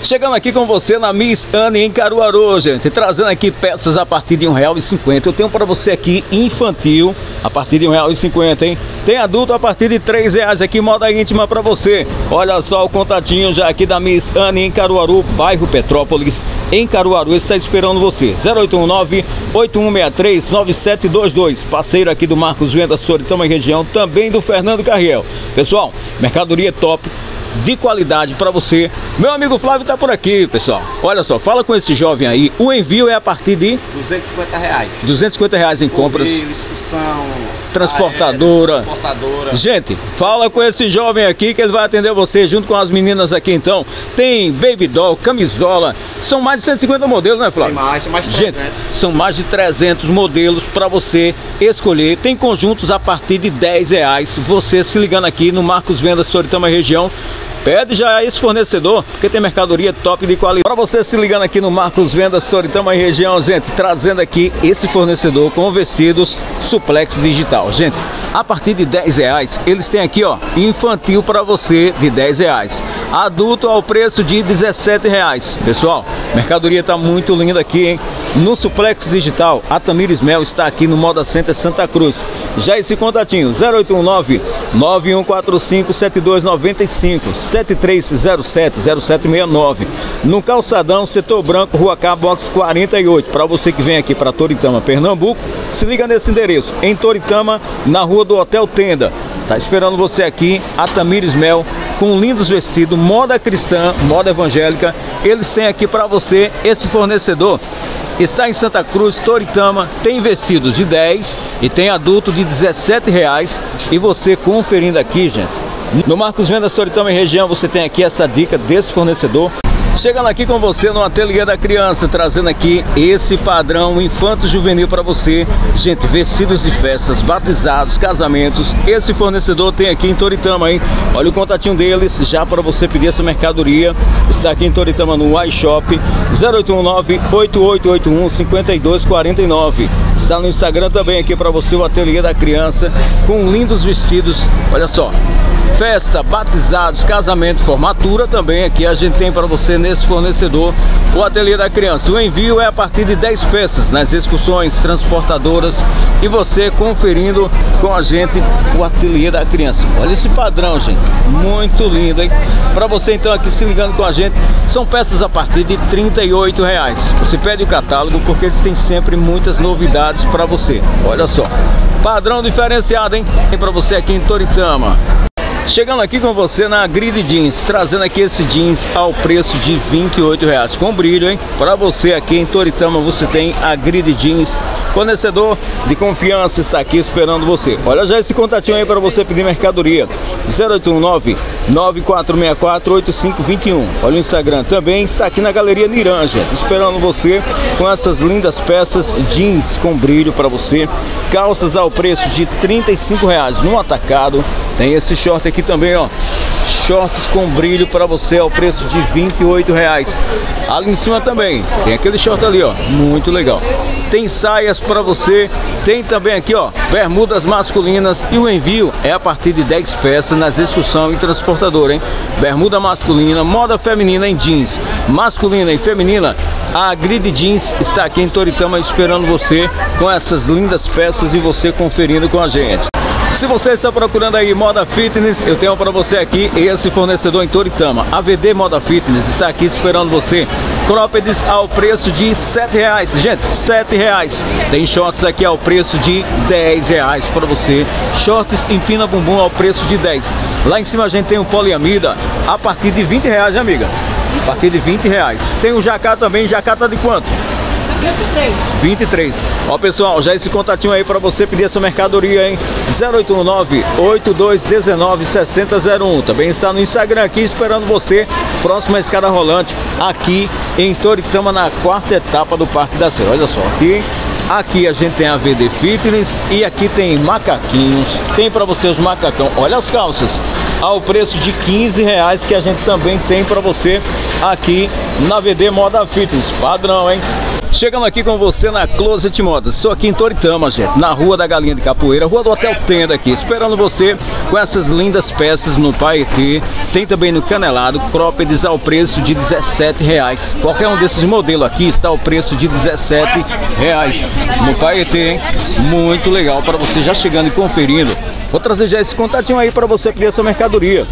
Chegando aqui com você na Miss Anne em Caruaru, gente, trazendo aqui peças a partir de R$1,50. Eu tenho para você aqui infantil a partir de R$1,50, hein? Tem adulto a partir de R$3 aqui, moda íntima para você. Olha só o contatinho já aqui da Miss Anne em Caruaru, bairro Petrópolis, em Caruaru, está esperando você. 0819-8163-9722. Parceiro aqui do Marcos Vendas Toritama e região, também do Fernando Carriel. Pessoal, mercadoria top, de qualidade para você. Meu amigo Flávio está por aqui, pessoal. Olha só, fala com esse jovem aí. O envio é a partir de R$250. R$250 em compras. Correio, excursão, transportadora. Transportadora. Gente, fala com esse jovem aqui que ele vai atender você junto com as meninas aqui então. Tem baby doll, camisola. São mais de 150 modelos, né, Flávio? Tem mais de 300. Gente, são mais de 300 modelos para você escolher. Tem conjuntos a partir de R$10. Você se ligando aqui no Marcos Vendas Toritama região. Pede já esse fornecedor, porque tem mercadoria top de qualidade. Para você se ligando aqui no Marcos Vendas Toritama e região, gente, trazendo aqui esse fornecedor com vestidos suplex digital. Gente, a partir de R$10, eles têm aqui, ó, infantil para você de R$10. Adulto ao preço de R$17. Pessoal, mercadoria tá muito linda aqui, hein? No suplex digital, a Tamires Mel está aqui no Moda Center Santa Cruz. Já esse contatinho, 0819-9145-7295. 7307-0769. No Calçadão, Setor Branco, Rua K, Box 48. Para você que vem aqui para Toritama, Pernambuco, se liga nesse endereço. Em Toritama, na rua do Hotel Tenda. Tá esperando você aqui, a Tamires Mel, com lindos vestidos, moda cristã, moda evangélica. Eles têm aqui para você esse fornecedor. Está em Santa Cruz, Toritama, tem vestidos de 10 e tem adulto de R$17. E você conferindo aqui, gente, no Marcos Vendas Toritama e região, você tem aqui essa dica desse fornecedor. Chegando aqui com você no Ateliê da Criança, trazendo aqui esse padrão infanto-juvenil para você. Gente, vestidos de festas, batizados, casamentos. Esse fornecedor tem aqui em Toritama, hein? Olha o contatinho deles, já para você pedir essa mercadoria. Está aqui em Toritama no iShop, 0819-8881-5249. Está no Instagram também aqui para você, o Ateliê da Criança, com lindos vestidos. Olha só, festa, batizados, casamento, formatura também aqui a gente tem para você nesse fornecedor, o Ateliê da Criança. O envio é a partir de 10 peças nas excursões, transportadoras, e você conferindo com a gente o Ateliê da Criança. Olha esse padrão, gente, muito lindo, hein? Para você então aqui se ligando com a gente, são peças a partir de R$38. Você pede o catálogo porque eles têm sempre muitas novidades para você. Olha só, padrão diferenciado, hein? Tem para você aqui em Toritama. Chegando aqui com você na Grid Jeans, trazendo aqui esse jeans ao preço de R$28, com brilho, hein? Para você aqui em Toritama, você tem a Grid Jeans, fornecedor de confiança, está aqui esperando você. Olha já esse contatinho aí para você pedir mercadoria, 0819-9464-8521. Olha o Instagram também, está aqui na Galeria Niran, gente, esperando você com essas lindas peças jeans com brilho para você. Calças ao preço de R$35 no atacado. Tem esse short aqui também, ó, shorts com brilho para você ao preço de R$28. Ali em cima também tem aquele short ali, ó, muito legal. Tem saias para você, tem também aqui, ó, bermudas masculinas, e o envio é a partir de 10 peças nas excursão e transportadora, hein? Bermuda masculina, moda feminina em jeans, masculina e feminina. A Grid Jeans está aqui em Toritama esperando você com essas lindas peças e você conferindo com a gente. Se você está procurando aí moda fitness, eu tenho para você aqui esse fornecedor em Toritama. A VD Moda Fitness está aqui esperando você. Croppeds ao preço de R$7. Gente, R$7. Tem shorts aqui ao preço de R$10 para você. Shorts empina bumbum ao preço de R$10. Lá em cima a gente tem o poliamida a partir de R$20, amiga. A partir de R$20. Tem o jacá também. Jacá tá de quanto? 23. Ó, pessoal, já esse contatinho aí para você pedir essa mercadoria, hein? 0819-8219-6001. Também está no Instagram aqui esperando você. Próxima escada rolante aqui em Toritama, na 4ª etapa do Parque da Serra. Olha só, aqui a gente tem a VD Fitness e aqui tem macaquinhos. Tem para você os macacão. Olha as calças ao preço de R$15 que a gente também tem para você aqui na VD Moda Fitness. Padrão, hein? Chegando aqui com você na Closet Modas. Estou aqui em Toritama, gente, na Rua da Galinha de Capoeira, Rua do Hotel Tenda aqui, esperando você com essas lindas peças no Paetê. Tem também no Canelado, croppeds ao preço de R$17. Qualquer um desses modelos aqui está ao preço de R$17 no Paetê, hein? Muito legal para você já chegando e conferindo. Vou trazer já esse contatinho aí para você pedir essa mercadoria.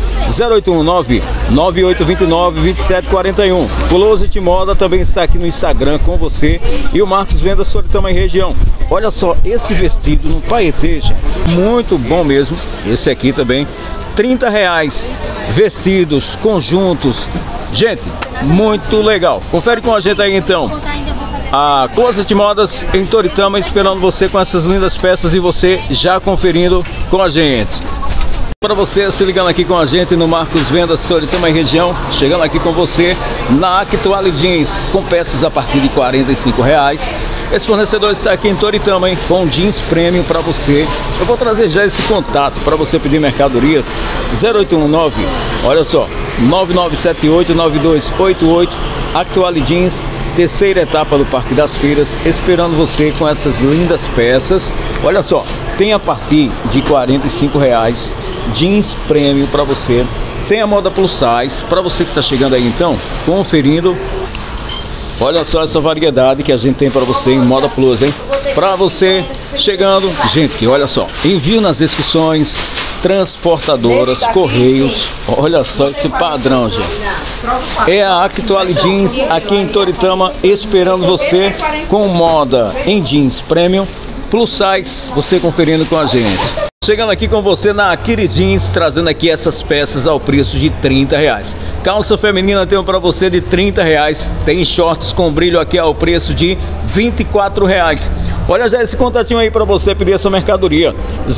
0819-9829-2741. Closet Moda também está aqui no Instagram com você. E o Marcos Vendas Toritama e região. Olha só esse vestido no Paetê, gente. Muito bom mesmo. Esse aqui também, R$30. Vestidos, conjuntos. Gente, muito legal. Confere com a gente aí então. A Closet Modas em Toritama esperando você com essas lindas peças e você já conferindo com a gente. Para você se ligando aqui com a gente no Marcos Vendas Toritama e região, chegando aqui com você na Actuale Jeans com peças a partir de R$45. Esse fornecedor está aqui em Toritama, hein, com jeans premium para você. Eu vou trazer já esse contato para você pedir mercadorias. 0819, olha só, 9978-9288. Actuale Jeans, terceira etapa do Parque das Feiras, esperando você com essas lindas peças. Olha só, tem a partir de R$45, jeans premium para você. Tem a moda plus size, para você que está chegando aí então, conferindo. Olha só essa variedade que a gente tem para você em moda plus, hein? Para você chegando, gente, olha só, envio nas excursões, transportadoras, correios. Olha só esse padrão, gente. É a Actuale Jeans aqui em Toritama, esperando você com moda em jeans premium, plus size, você conferindo com a gente. Chegando aqui com você na Akiri Jeans, trazendo aqui essas peças ao preço de R$30. Calça feminina tem para você de R$30. Tem shorts com brilho aqui ao preço de R$24. Olha já esse contatinho aí para você pedir essa mercadoria.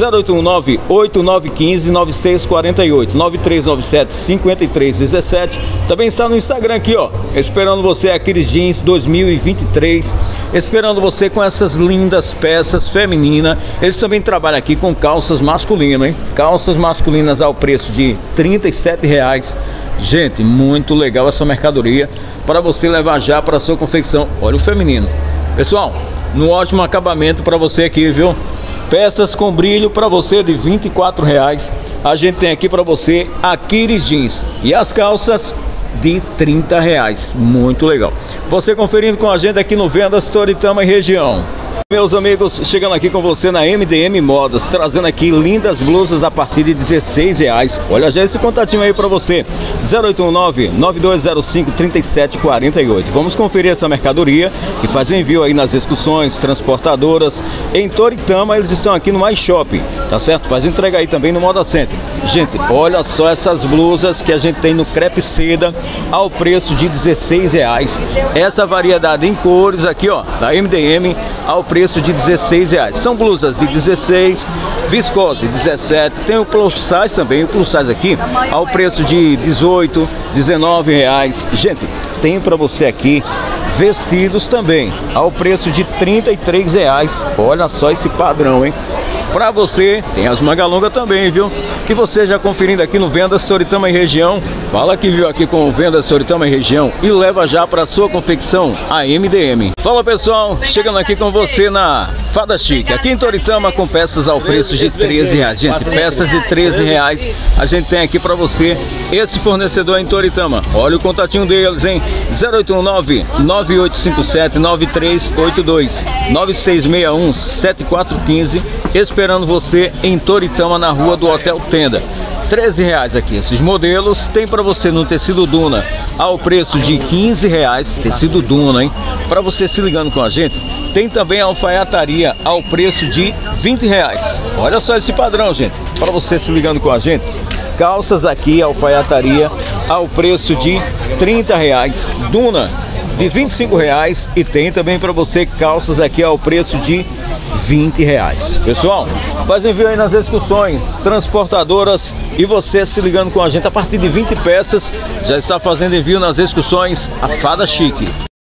0819-8915-9648, 9397-5317. Também está no Instagram aqui, ó, esperando você, Akiri Jeans 2023. Esperando você com essas lindas peças femininas. Eles também trabalham aqui com calças masculinas, hein? Calças masculinas ao preço de R$37. Gente, muito legal essa mercadoria para você levar já para sua confecção. Olha o feminino, pessoal, no ótimo acabamento para você aqui, viu? Peças com brilho para você de R$24. A gente tem aqui para você Akiri Jeans e as calças de R$30. Muito legal. Você conferindo com a gente aqui no Vendas Toritama e região. Meus amigos, chegando aqui com você na MDM Modas, trazendo aqui lindas blusas a partir de R$16. Olha já esse contatinho aí para você, 0819-9205-3748. Vamos conferir essa mercadoria que faz envio aí nas excursões, transportadoras. Em Toritama eles estão aqui no Mais Shopping, tá certo? Faz entrega aí também no Moda Center. Gente, olha só essas blusas que a gente tem no crepe seda ao preço de R$16. Essa variedade em cores aqui, ó, da MDM ao preço de R$16. São blusas de 16, viscose 17, tem o plus size também, o plus size aqui ao preço de 18, R$19. Gente, tem para você aqui vestidos também ao preço de R$33. Olha só esse padrão, hein? Para você, tem as manga longa também, viu? Que você já conferindo aqui no Vendas Toritama e região. Fala que viu aqui com o Vendas Toritama e região e leva já para sua confecção a MDM. Fala pessoal, chegando aqui com você na Fada Chique, aqui em Toritama com peças ao preço de R$13. Gente, peças de R$13 a gente tem aqui para você. Esse fornecedor em Toritama, olha o contatinho deles, hein? 0819-9857-9382, 9661-7415. Esperando você em Toritama, na Rua do Hotel Tenda. R$13 aqui, esses modelos. Tem para você no tecido Duna ao preço de R$15, tecido Duna, hein? Para você se ligando com a gente. Tem também a alfaiataria ao preço de R$20. Olha só esse padrão, gente, para você se ligando com a gente. Calças aqui, alfaiataria ao preço de R$30. Duna de R$25 e tem também para você calças aqui ao preço de R$20. Pessoal, faz envio aí nas excursões, transportadoras e você se ligando com a gente a partir de 20 peças já está fazendo envio nas excursões a Fada Chique.